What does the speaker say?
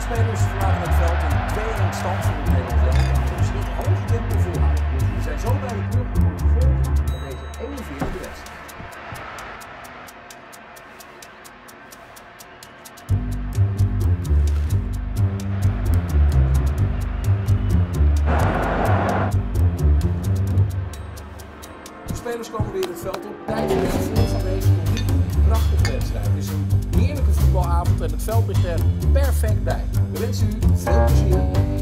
spelers verlaten het veld in 2-1 stand voor het Nederlands elftal. Kunnen ze dit hoge tempo volhouden? We zijn zo bij de club die wordt gevolgd van deze 41e wedstrijd. De spelers komen weer het veld op. Tijd voor het volgen van deze nog niet prachtige wedstrijd. Het is een heerlijke voetbalavond en het veld ligt er perfect bij. We wensen u veel plezier.